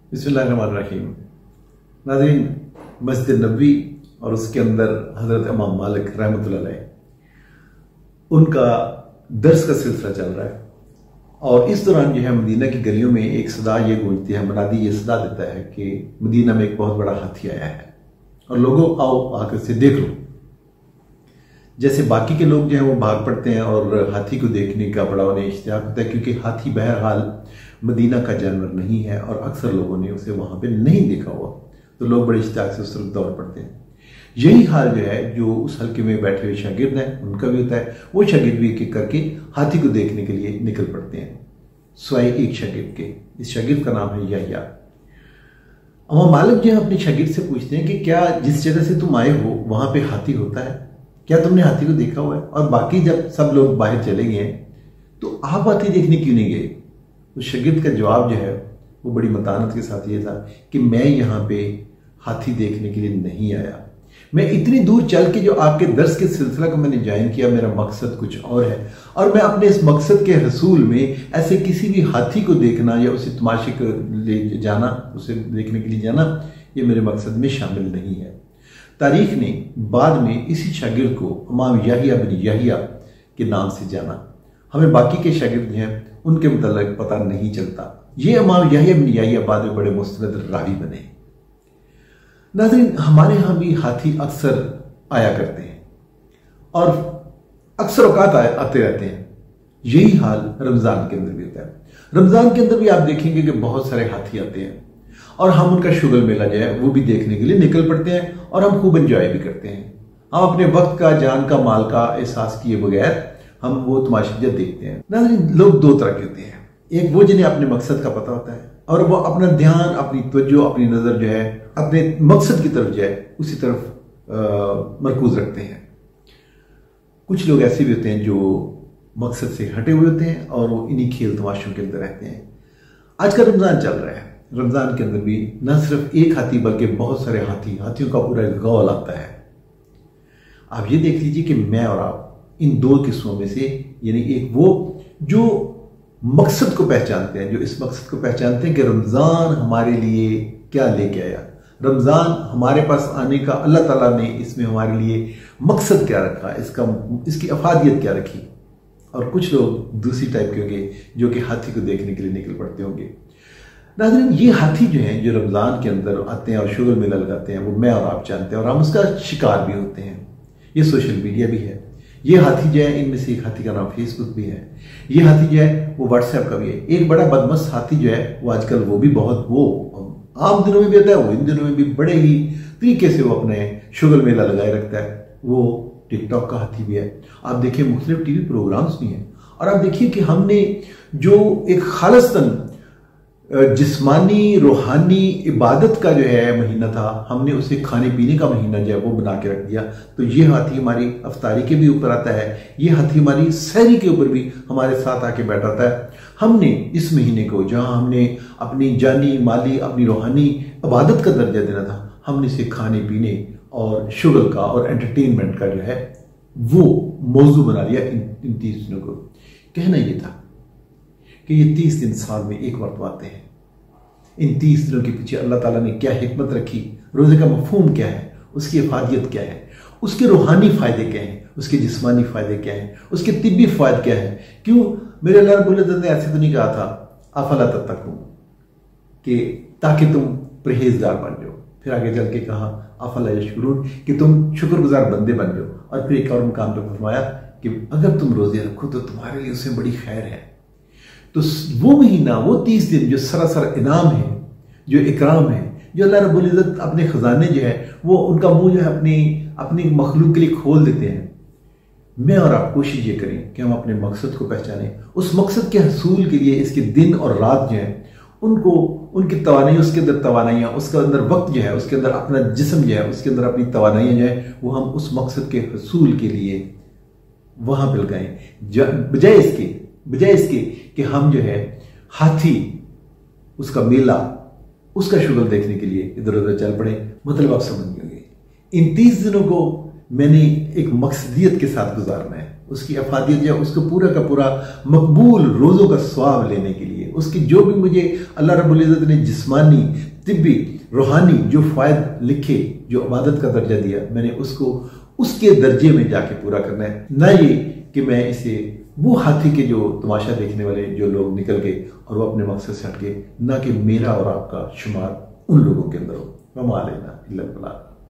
बिस्मिल्लाहिर्रहमानिर्रहीम। नाज़रीन, मस्जिद नबवी और उसके अंदर हज़रत इमाम मालिक रहमतुल्लाह अलैह उनका दर्स का सिलसिला चल रहा है। और इस दौरान जो है मदीना की गलियों में एक सदा ये गूंजती है, मुनादी ये सदा देता है कि मदीना में एक बहुत बड़ा हाथी आया है और लोगों आओ आकर से देख लो। जैसे बाकी के लोग जो हैं वो भाग पड़ते हैं और हाथी को देखने का बड़ा उन्हें इश्तियाक होता है, क्योंकि हाथी बहरहाल मदीना का जानवर नहीं है और अक्सर लोगों ने उसे वहां पे नहीं देखा हुआ, तो लोग बड़े इश्तियाक से उस तरफ दौड़ पड़ते हैं। यही हाल जो है जो उस हल्के में बैठे हुए शागिर्द हैं उनका भी होता है। वो शागिर्द भी एक एक करके हाथी को देखने के लिए निकल पड़ते हैं, स्वाय एक शागिर्द के। इस शागिर्द का नाम है यहया। इमाम मालिक जो है अपने शागिर्द से पूछते हैं कि क्या जिस जगह से तुम आए हो वहां पे हाथी होता है, क्या तुमने हाथी को देखा हुआ है? और बाकी जब सब लोग बाहर चले गए तो आप हाथी देखने क्यों नहीं गए? तो शागिर्द का जवाब जो है वो बड़ी मतानत के साथ ये था कि मैं यहाँ पे हाथी देखने के लिए नहीं आया। मैं इतनी दूर चल के जो आपके दर्स के सिलसिला को मैंने ज्वाइन किया, मेरा मकसद कुछ और है, और मैं अपने इस मकसद के हसूल में ऐसे किसी भी हाथी को देखना या उसे तमाशे को ले जाना, उसे देखने के लिए जाना, ये मेरे मकसद में शामिल नहीं है। तारीख ने बाद में इसी शागिर्द को इमाम यहया बिन यहया के नाम से जाना। हमें बाकी के शागिर्द जो हैं उनके मुतालिक पता नहीं चलता। ये इमाम यहया बिन यहया बाद में बड़े मुस्तनद रावी बने। नाज़रीन, हमारे यहाँ भी हाथी अक्सर आया करते हैं और अक्सर औकात आते रहते हैं। यही हाल रमज़ान के अंदर भी होता है। रमज़ान के अंदर भी आप देखेंगे कि बहुत सारे हाथी आते हैं और हम उनका शुगर मेला जो है वो भी देखने के लिए निकल पड़ते हैं और हम खूब एंजॉय भी करते हैं। हम अपने वक्त का, जान का, माल का एहसास किए बगैर हम वो तमाशा देखते हैं। नाज़रीन, लोग दो तरह के होते हैं। एक वो जिन्हें अपने मकसद का पता होता है और वो अपना ध्यान, अपनी तवज्जो, अपनी नजर जो है अपने मकसद की तरफ जो है उसी तरफ मरकूज रखते हैं। कुछ लोग ऐसे भी होते हैं जो मकसद से हटे हुए होते हैं और वो इन्हीं खेल तमाशों के अंदर रहते हैं। आज का रमजान चल रहा है। रमजान के अंदर भी न सिर्फ एक हाथी बल्कि बहुत सारे हाथियों का पूरा गौल आता है। आप ये देख लीजिए कि मैं और आप इन दो किस्मों में से, यानी एक वो जो मकसद को पहचानते हैं, जो इस मकसद को पहचानते हैं कि रमजान हमारे लिए क्या लेके आया, रमजान हमारे पास आने का अल्लाह ताला ने इसमें हमारे लिए मकसद क्या रखा, इसकी अफादियत क्या रखी। और कुछ लोग दूसरी टाइप के होंगे जो कि हाथी को देखने के लिए निकल पड़ते होंगे। नाज़रीन, ये हाथी जो हैं जो रमजान के अंदर आते हैं और शुगर मेला लगाते हैं, वो मैं और आप जानते हैं और हम उसका शिकार भी होते हैं। ये सोशल मीडिया भी है। ये हाथी जो है, इनमें से एक हाथी का नाम फेसबुक भी है। ये हाथी जो है वो व्हाट्सएप का भी है। एक बड़ा बदमस्त हाथी जो है वो आजकल वो भी बहुत, वो आम दिनों में भी होता है, वो इन दिनों में भी बड़े ही तरीके से वो अपने शुगर मेला लगाए रखता है। वो टिकटॉक का हाथी भी है। आप देखिए मुख्तलिफ टीवी प्रोग्राम्स भी हैं और आप देखिए कि हमने जो एक खालिस्तन जिस्मानी रूहानी इबादत का जो है महीना था, हमने उसे खाने पीने का महीना जो है वो बना के रख दिया। तो ये हाथी हमारी अफ्तारी के भी ऊपर आता है, ये हाथी हमारी सहरी के ऊपर भी हमारे साथ आके बैठाता है। हमने इस महीने को, जहां हमने अपनी जानी, माली, अपनी रूहानी इबादत का दर्जा देना था, हमने इसे खाने पीने और शुगर का और एंटरटेनमेंट का जो है वो मौजू बना लिया। इन 30 दिनों को कहना यह था कि ये 30 दिन साल में एक मरतबा आते हैं। इन 30 दिनों के पीछे अल्लाह ताला ने क्या हिकमत रखी, रोजे का मफहूम क्या है, उसकी अफादियत क्या है, उसके रूहानी फायदे क्या हैं, उसके जिस्मानी फायदे क्या हैं, उसके तिब्बी फायदे क्या हैं। क्यों मेरे अल्लाह रब्बुल इज्जत ने ऐसे तो नहीं कहा था अफला तत्तकून, कि ताकि तुम परहेजगार बन जाओ। फिर आगे चल के कहा अफला यशकुरून, कि तुम शुक्रगुजार बंदे बन जाओ। और फिर एक और मुकाम पर फरमाया कि अगर तुम रोजे रखो तो तुम्हारे लिए उससे बड़ी खैर है। तो वो महीना, वो 30 दिन जो सरासर इनाम है, जो इकराम है, जो अल्लाह रब्बुल इज्जत अपने खजाने जो है वो उनका मुंह जो है अपनी मखलूक के लिए खोल देते हैं। मैं और आप कोशिश ये करें कि हम अपने मकसद को पहचानें, उस मकसद के हसूल के लिए इसके दिन और रात जो है उनको, उनकी तवानाई, उसके अंदर तवानाइयाँ, उसके अंदर वक्त जो है, उसके अंदर अपना जिस्म जो है, उसके अंदर अपनी तवानाइयाँ जो है वो हम उस मकसद के हसूल के लिए वहां पर लगाएं, बजाय इसके कि हम जो है हाथी, उसका मेला, उसका शुगर देखने के लिए इधर उधर चल पड़े। मतलब आप समझ गए, इन 30 दिनों को मैंने एक मकसदियत के साथ गुजारना है, उसकी अफादियत या उसको पूरा का पूरा मकबूल रोजों का स्वाब लेने के लिए, اس کی جو بھی مجھے اللہ رب العزت نے جسمانی، طبی، روحانی جو فوائد لکھے، جو عبادت کا درجہ دیا، میں نے اس کو اس کے درجے میں جا کے پورا کرنا ہے، نہ یہ کہ میں اسے وہ ہاتھی کے جو تماشا دیکھنے والے جو لوگ نکل گئے اور وہ اپنے مقصد سے ہٹ گئے، نہ کہ میرا اور آپ کا شمار ان لوگوں کے اندر ہو۔ وما علینا الا البلاغ۔